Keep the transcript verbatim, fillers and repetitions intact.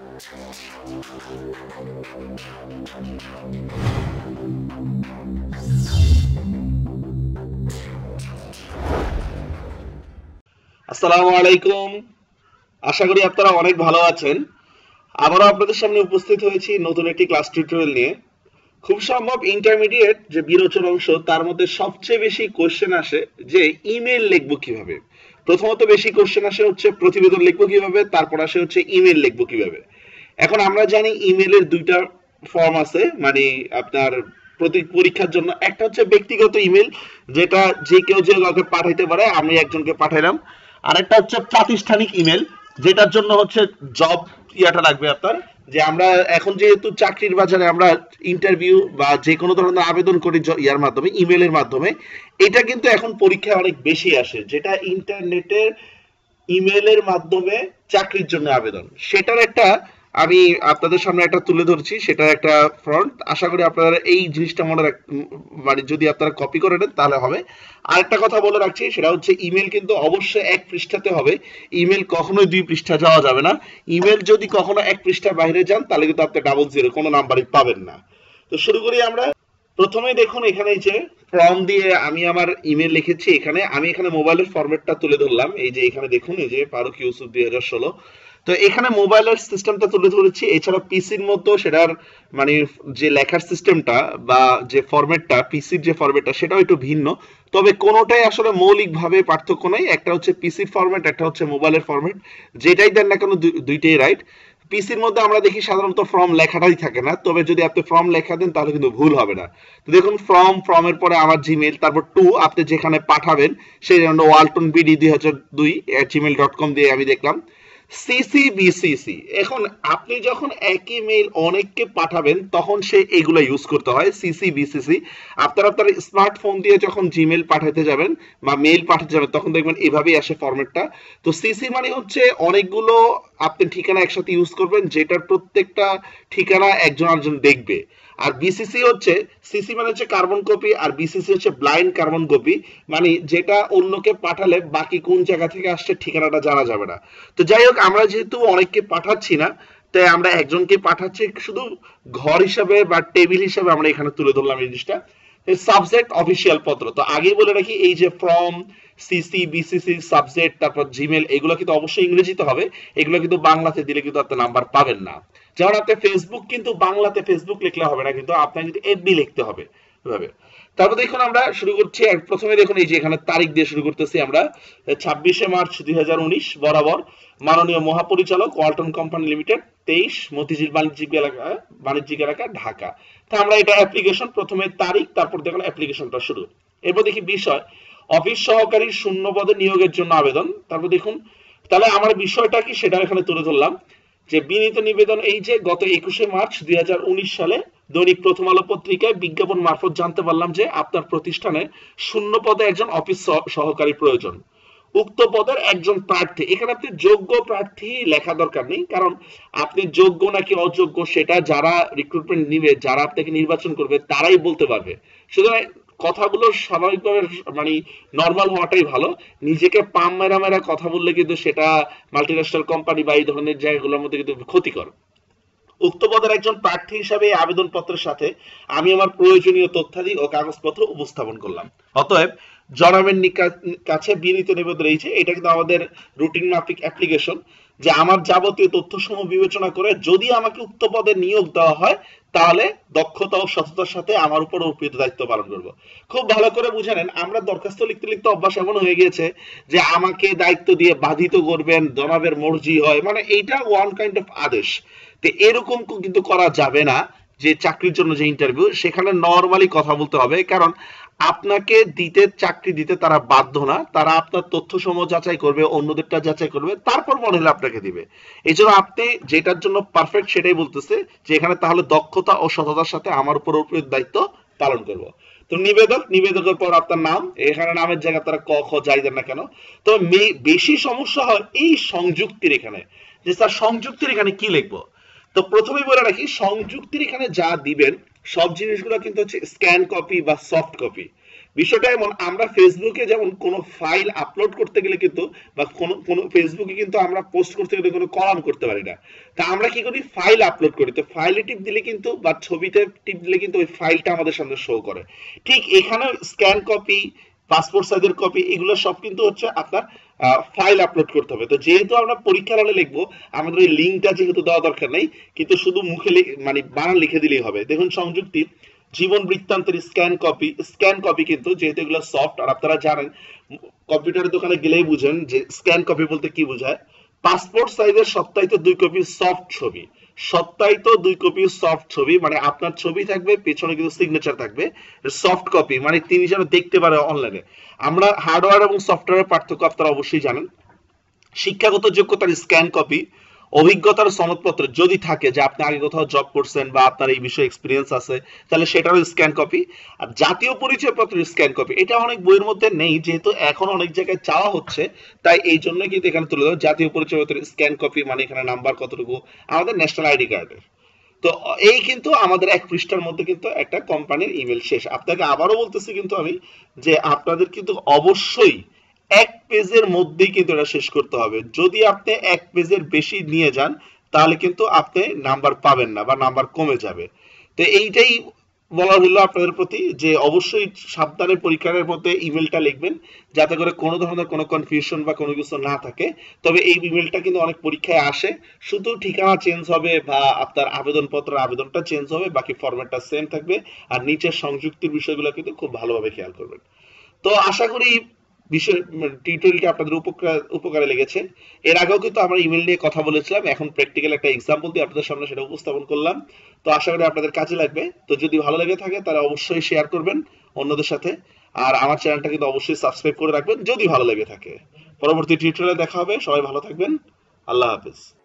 আসসালামু আলাইকুম। আশা করি আপনারা অনেক ভালো আছেন। আবারও আপনাদের সামনে উপস্থিত হয়েছি নতুন একটি ক্লাস টিউটোরিয়াল নিয়ে। খুব সম্ভব ইন্টারমিডিয়েট যে বিরোচন অংশ তার মধ্যে সবচেয়ে বেশি কোশ্চেন আসে যে ইমেল লিখবো কিভাবে। প্রথমত বেশি কোশ্চেন আসে হচ্ছে প্রতিবেদন লিখবো কিভাবে, তারপর আসে হচ্ছে ইমেল লিখবো কিভাবে। এখন আমরা জানি ইমেলের দুইটা ফর্ম আছে, মানে আপনার প্রতি পরীক্ষার জন্য একটা হচ্ছে ব্যক্তিগত ইমেল, যেটা যে কেউ যে কাউকে পাঠাইতে পারে, আমি একজনকে পাঠাইলাম। আরেকটা হচ্ছে প্রাতিষ্ঠানিক ইমেল, যেটার জন্য হচ্ছে জব ইয়াটা লাগবে আপনার, যে আমরা এখন যেহেতু চাকরির বাজারে আমরা ইন্টারভিউ বা যে কোনো ধরনের আবেদন করি ইয়ার মাধ্যমে, ইমেলের মাধ্যমে। এটা কিন্তু এখন পরীক্ষায় অনেক বেশি আসে, যেটা ইন্টারনেটের ইমেলের মাধ্যমে চাকরির জন্য আবেদন। সেটার একটা আমি আপনাদের সামনে একটা তুলে ধরছি, সেটার একটা ফ্রন্ট। আশা করি আপনারা এই জিনিসটা মনে রাখ, মানে যদি আপনারা কপি করে নেন তাহলে হবে। আরেকটা কথা বলে রাখছি, সেটা হচ্ছে ইমেল কিন্তু অবশ্যই এক পৃষ্ঠাতে হবে। ইমেল কখনোই দুই পৃষ্ঠা যাওয়া যাবে না। ইমেল যদি কখনো এক পৃষ্ঠা বাইরে যান তাহলে কিন্তু আপনি ডাবল জিরো কোনো নাম্বারই পাবেন না। তো শুরু করি আমরা। প্রথমে দেখুন এখানে যে ফর্ম দিয়ে আমি আমার ইমেল লিখেছি। এখানে আমি এখানে মোবাইলের ফরম্যাটটা তুলে ধরলাম। এই যে এখানে দেখুন, এই যে ফারুক ইউসুফ দুই হাজার ষোলো। তো এখানে মোবাইলের সিস্টেমটা তুলে ধরেছি। এছাড়া পিসির মতো সেটার মানে যে লেখার সিস্টেমটা বা যে ফরম্যাটটা, পিসির যে ফরম্যাটটা সেটাও একটু ভিন্ন। তবে কোনোটাই আসলে মৌলিকভাবে পার্থক্য নাই। একটা হচ্ছে পিসির ফরম্যাট, একটা হচ্ছে মোবাইলের ফরম্যাট। যেটাই দেন না কেন দুইটাই রাইট। পিসির মধ্যে আমরা দেখি সাধারণত ফর্ম লেখাটাই থাকে না, তবে যদি আপনি ফর্ম লেখা দেন তাহলে কিন্তু ভুল হবে না। তো দেখুন ফর্ম, ফর্মের পরে আমার জিমেল, তারপর টু আপনি যেখানে পাঠাবেন সেই জন্য ওয়ালটন বিডি দুই হাজার দুই জিমেল ডট কম দিয়ে আমি দেখলাম সিসি বিসিসি। এখন আপনি যখন একই মেইল অনেককে পাঠাবেন তখন সে এগুলো ইউজ করতে হয়, সিসি বিসিসি। আপনারা আপনার স্মার্টফোন দিয়ে যখন জিমেল পাঠাতে যাবেন বা মেইল পাঠাতে যাবেন তখন দেখবেন এভাবেই আসে ফরম্যাটটা। তো সিসি মানে হচ্ছে অনেকগুলো আপনি ঠিকানা একসাথে ইউজ করবেন, যেটার প্রত্যেকটা ঠিকানা একজন আরেকজন দেখবে। আর বিসিসি হচ্ছে, সিসি মানে হচ্ছে কার্বন কপি, আর বিসিসি হচ্ছে ব্লাইন্ড কার্বন কপি, মানে যেটা অন্যকে পাঠালে বাকি কোন জায়গা থেকে আসছে ঠিকানাটা জানা যাবে না। তো যাই হোক, আমরা যেহেতু অনেককে পাঠাচ্ছি না, তাই আমরা একজনকে পাঠাচ্ছি, শুধু ঘর হিসাবে বা টেবিল হিসাবে আমরা এখানে তুলে ধরলাম এই জিনিসটা। সাবজেক্ট অফিসিয়াল পত্র। তো আগেই বলে রাখি, এই যে ফর্ম, সিসি বিসিসি, সাবজেক্ট, তারপর জিমেল, এগুলো কিন্তু অবশ্যই ইংরেজিতে হবে। এগুলো কিন্তু বাংলাতে দিলে কিন্তু আপনি নাম্বার পাবেন না। যেমন আপনি ফেসবুক কিন্তু বাংলাতে ফেসবুক লিখলে হবে না, কিন্তু আপনার কিন্তু এফবি লিখতে হবে এভাবে। তারপর দেখুন আমরা শুরু করছি। প্রথমে দেখুন এই যে এখানে তারিখ দিয়ে শুরু করতেছি আমরা। ছাব্বিশে মার্চ দুই হাজার উনিশ বরাবর মাননীয় মহাপরিচালক ওয়ালটন কোম্পানি লিমিটেড, তেইশ মতিঝিল বাণিজ্যিক এলাকা, বাণিজ্যিক এলাকা ঢাকা। তা আমরা এটা অ্যাপ্লিকেশন, প্রথমে তারিখ, তারপর দেখুন অ্যাপ্লিকেশনটা শুরু। এরপর দেখি বিষয়, অফিস সহকারী শূন্য পদে নিয়োগের জন্য আবেদন। তারপর দেখুন, তাহলে আমার বিষয়টা কি সেটা এখানে তুলে ধরলাম, যে বিনীত নিবেদন। এই যে গত একুশে মার্চ দুই হাজার উনিশ সালে দৈনিক প্রথম আলো পত্রিকায় বিজ্ঞাপন মারফত জানতে পারলাম যে আপনার প্রতিষ্ঠানে শূন্য পদে একজন অফিস সহকারী প্রয়োজন। উক্ত পদের একজন প্রার্থী, এখানে আপনি যোগ্য প্রার্থী লেখা দরকার নেই, কারণ আপনি যোগ্য নাকি অযোগ্য সেটা যারা রিক্রুটমেন্ট নিবে, যারা আপনাকে নির্বাচন করবে তারাই বলতে পারবে। সুতরাং কথাগুলো স্বাভাবিকভাবে মানে নর্মাল হওয়াটাই ভালো। নিজেকে পাম মেরা মেরা কথা বললে কিন্তু সেটা মাল্টিন্যাশনাল কোম্পানি বা এই ধরনের জায়গাগুলোর মধ্যে কিন্তু ক্ষতিকর। উক্ত পদের একজন প্রার্থী হিসাবে আবেদন পত্রের সাথে আমি আমার প্রয়োজনীয় তথ্যাদি ও কাগজপত্র উপস্থাপন করলাম। অতএব জনাবের কাছে বিনীত নিবেদন এই যে, এটা কিন্তু আমাদের রুটিন মাফিক অ্যাপ্লিকেশন, যে আমার যাবতীয় তথ্যসমূহ বিবেচনা করে যদি আমাকে উক্ত পদে নিয়োগ দেওয়া হয় তাহলে দক্ষতা ও সততার সাথে আমার উপর অর্পিত দায়িত্ব পালন করব। খুব ভালো করে বুঝে নেন, আমরা দরখাস্ত লিখতে লিখতে অভ্যাস এমন হয়ে গিয়েছে যে আমাকে দায়িত্ব দিয়ে বাধিত করবেন, জনাবের মর্জি হয়, মানে এইটা ওয়ান কাইন্ড অফ আদেশ। তো এরকম কিন্তু করা যাবে না। যে চাকরির জন্য যে ইন্টারভিউ, সেখানে নরমালি কথা বলতে হবে, কারণ আপনাকে দিতে, চাকরি দিতে তারা বাধ্য না, তারা আপনার তথ্য সমূহ যাচাই করবে, অন্যদেরটা যাচাই করবে, তারপর মনে হলে আপনাকে দিবে। এই জন্য আপনি যেটার জন্য পারফেক্ট সেটাই বলতেছে, যে এখানে তাহলে দক্ষতা ও সততার সাথে আমার উপর দায়িত্ব পালন করব। তো নিবেদক, নিবেদকের পর আপনার নাম, এখানে নামের জায়গায় তারা ক খ যাই দেন না কেন। তো বেশি সমস্যা হয় এই সংযুক্তির এখানে, যে স্যার সংযুক্তির এখানে কি লিখবো। তো প্রথমেই বলে রাখি, সংযুক্তির এখানে যা দিবেন সব জিনিসগুলো কিন্তু হচ্ছে স্ক্যান কপি বা সফট কপি। বিষয়টা এমন, আমরা ফেসবুকে যেমন কোনো ফাইল আপলোড করতে গেলে কিন্তু বা কোনো কোনো ফেসবুকে কিন্তু আমরা পোস্ট করতে গেলে কোনো কলাম করতে পারি না। তা আমরা কি করি, ফাইল আপলোড করি। তো ফাইলে টিপ দিলে কিন্তু বা ছবিতে টিপ দিলে কিন্তু ওই ফাইলটা আমাদের সামনে শো করে। ঠিক এখানেও স্ক্যান কপি, পাসপোর্ট সাইজের কপি, এগুলো সব কিন্তু হচ্ছে আপনার ফাইল আপলোড করতে হবে। তো যেহেতু আমরা পরীক্ষার হলে লিখবো, আমাদের ওই লিঙ্কটা যেহেতু দেওয়া দরকার নেই, কিন্তু শুধু মুখে মানে বানান লিখে দিলেই হবে। দেখুন সংযুক্তি জীবন বৃত্তান্তের স্ক্যান কপি, স্ক্যান কপি কিন্তু যেহেতু এগুলো সফট, আর আপনারা জানেন কম্পিউটারের দোকানে গেলেই বুঝেন যে স্ক্যান কপি বলতে কি বোঝায়। পাসপোর্ট সাইজের সত্তায়িত দুই কপি সফট ছবি, সত্তায়িত দুই কপি সফট ছবি মানে আপনার ছবি থাকবে, পেছনে কিন্তু সিগনেচার থাকবে। সফট কপি মানে তিনি যেন দেখতে পারে অনলাইনে। আমরা হার্ডওয়্যার এবং সফটওয়্যারের পার্থক্য আপনারা অবশ্যই জানেন। শিক্ষাগত যোগ্যতার স্ক্যান কপি, অভিজ্ঞতার সনদপত্র যদি থাকে যে আপনি আগে কোথাও জব করছেন বা আপনার এই বিষয়ে এক্সপিরিয়েন্স আছে, তাহলে সেটারও স্ক্যান কপি। আর জাতীয় পরিচয়পত্রের স্ক্যান কপি, এটা অনেক বইয়ের মধ্যে নেই, যেহেতু এখন অনেক জায়গায় চাওয়া হচ্ছে, তাই এই জন্য কিন্তু এখানে তুলে দেওয়া জাতীয় পরিচয়পত্রের স্ক্যান কপি মানে এখানে নাম্বার কতটুকু আমাদের ন্যাশনাল আইডি কার্ডের। তো এই কিন্তু আমাদের এক পৃষ্ঠার মধ্যে কিন্তু একটা কোম্পানির ইমেল শেষ। আপনাকে আবারও বলতেছি কিন্তু আমি যে আপনাদের কিন্তু অবশ্যই এক পেজের মধ্যেই কিন্তু এটা শেষ করতে হবে। যদি আপনি এক পেজের বেশি নিয়ে যান তাহলে কিন্তু আপনি নাম্বার পাবেন না বা নাম্বার কমে যাবে। তো এইটাই বলা হলো আপনাদের প্রতি যে অবশ্যই সাবধানে পরীক্ষার মধ্যে ইমেলটা লিখবেন, যাতে করে কোনো ধরনের কোনো কনফিউশন বা কোনো কিছু না থাকে। তবে এই ইমেলটা কিন্তু অনেক পরীক্ষায় আসে, শুধু ঠিকানা চেঞ্জ হবে বা আপনার আবেদনপত্র আবেদনটা চেঞ্জ হবে, বাকি ফরম্যাটটা সেম থাকবে। আর নিচের সংযুক্তির বিষয়গুলো কিন্তু খুব ভালোভাবে খেয়াল করবেন। তো আশা করি বিষয় টিউটোরিয়ালটি আপনাদের উপকার উপকারে লেগেছে। এর আগেও কিন্তু আমরা ইমেল নিয়ে কথা বলেছিলাম, এখন প্র্যাকটিক্যাল একটা এক্সাম্পল দিয়ে আপনাদের সামনে সেটা উপস্থাপন করলাম। তো আশা করি আপনাদের কাজে লাগবে। তো যদি ভালো লেগে থাকে তাহলে অবশ্যই শেয়ার করবেন অন্যদের সাথে। আর আমার চ্যানেলটা কিন্তু অবশ্যই সাবস্ক্রাইব করে রাখবেন যদি ভালো লেগে থাকে। পরবর্তী টিউটোরিয়ালে দেখা হবে। সবাই ভালো থাকবেন। আল্লাহ হাফেজ।